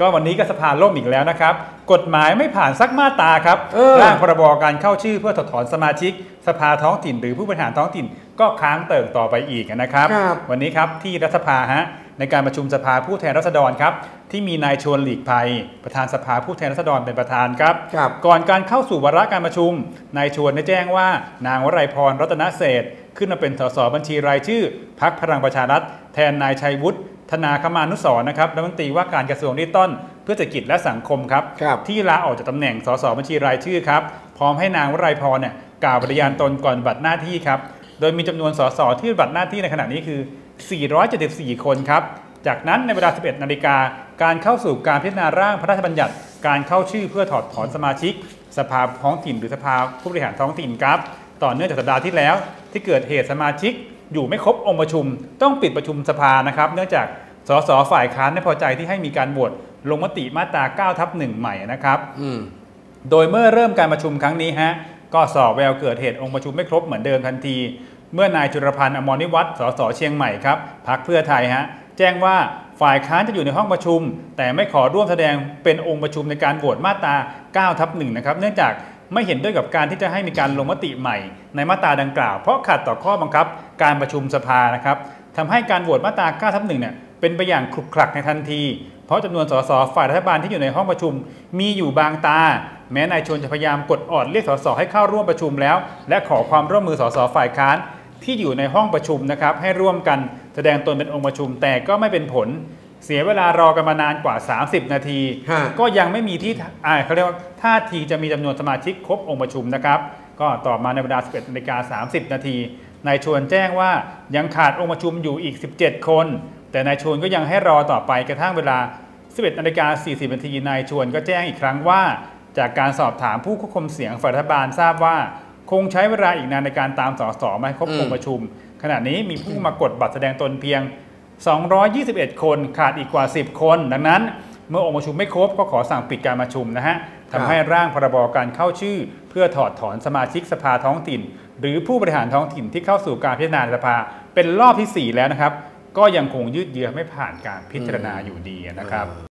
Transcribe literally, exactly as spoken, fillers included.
ก็วันนี้ก็สภาล่มอีกแล้วนะครับกฎหมายไม่ผ่านสักมาตราครับร่างพรบการเข้าชื่อเพื่อถอดถอนสมาชิกสภาท้องถิ่นหรือผู้บริหารท้องถิ่นก็ค้างเติ่งต่อไปอีกนะครับวันนี้ครับที่รัฐสภาฮะในการประชุมสภาผู้แทนราษฎรครับที่มีนายชวนหลีกภัยประธานสภาผู้แทนราษฎรเป็นประธานครับก่อนการเข้าสู่วาระการประชุมนายชวนได้แจ้งว่านางวรัยพรรัตนเศรษฐ์ขึ้นมาเป็นสสบัญชีรายชื่อพรรคพลังประชารัฐแทนนายชัยวุฒิธนาคมานุสรณ์นะครับรัฐมนตรีว่าการกระทรวงดิจิทัลเพื่อเศรษฐกิจและสังคมครับที่ลาออกจากตำแหน่งสสบัญชีรายชื่อครับพร้อมให้นางวรัยพรเนี่ยกล่าวปฏิญาณตนก่อนปฏิบัติหน้าที่ครับโดยมีจำนวนสสที่ปฏิบัติหน้าที่ในขณะนี้คือสี่ร้อยเจ็ดสิบสี่คนครับจากนั้นในเวลา สิบเอ็ดนาฬิกาการเข้าสู่การพิจารณาร่างพระราชบัญญัติการเข้าชื่อเพื่อถอดถอนสมาชิกสภาท้องถิ่นหรือสภาผู้บริหารท้องถิ่นครับต่อเนื่องจากสัปดาห์ที่แล้วที่เกิดเหตุสมาชิกอยู่ไม่ครบองค์ประชุมต้องปิดประชุมสภานะครับเนื่องจากสสฝ่ายค้านไม่พอใจที่ให้มีการโหวตลงมติมาตราเก้าทับหนึ่งใหม่นะครับโดยเมื่อเริ่มการประชุมครั้งนี้ฮะก็สอบแววเกิดเหตุองค์ประชุมไม่ครบเหมือนเดิมทันทีเมื่อนายจุลพันธ์อมรนิวัฒน์สสเชียงใหม่ครับพรรคเพื่อไทยฮะแจ้งว่าฝ่ายค้านจะอยู่ในห้องประชุมแต่ไม่ขอร่วมแสดงเป็นองค์ประชุมในการโหวตมาตราเก้าทับหนึ่งนะครับเนื่องจากไม่เห็นด้วยกับการที่จะให้มีการลงมติใหม่ในมาตราดังกล่าวเพราะขัดต่อข้อบังคับการประชุมสภานะครับทำให้การโหวตมาตราเก้าทับหนึ่งเนี่ยเป็นไปอย่างคลุกคลักในทันทีเพราะจำนวนสสฝ่ายรัฐบาลที่อยู่ในห้องประชุมมีอยู่บางตาแม้นายชวนจะพยายามกดออดเรียกสสให้เข้าร่วมประชุมแล้วและขอความร่วมมือสสฝ่ายค้านที่อยู่ในห้องประชุมนะครับให้ร่วมกันแสดงตนเป็นองค์ประชุมแต่ก็ไม่เป็นผลเสียเวลารอกันมานานกว่าสามสิบนาทีก็ยังไม่มีที่อ่าเขาเรียกว่าท่าทีจะมีจำนวนสมาชิกครบองค์ประชุมนะครับก็ต่อมาในเวลา สิบเอ็ดนาฬิกาสามสิบนาทีนายชวนแจ้งว่ายังขาดองค์ประชุมอยู่อีกสิบเจ็ดคนแต่นายชวนก็ยังให้รอต่อไปกระทั่งเวลา สิบเอ็ดนาฬิกาสี่สิบนาทีนายชวนก็แจ้งอีกครั้งว่าจากการสอบถามผู้ควบคุมเสียงฝ่ายรัฐบาลทราบว่าคงใช้เวลาอีกนานในการตามสสมาให้ครบองค์ประชุมขณะนี้มีผู้มากดบัตรแสดงตนเพียงสองร้อยยี่สิบเอ็ดคนขาดอีกกว่าสิบคนดังนั้นเมื่อองค์ประชุมไม่ครบก็ขอสั่งปิดการประชุมนะฮะทำให้ร่างพรบการเข้าชื่อเพื่อถอดถอนสมาชิกสภาท้องถิ่นหรือผู้บริหารท้องถิ่นที่เข้าสู่การพิจารณาสภาเป็นรอบที่สี่แล้วนะครับก็ยังคงยืดเยื้อไม่ผ่านการพิจารณาอยู่ดีนะครับ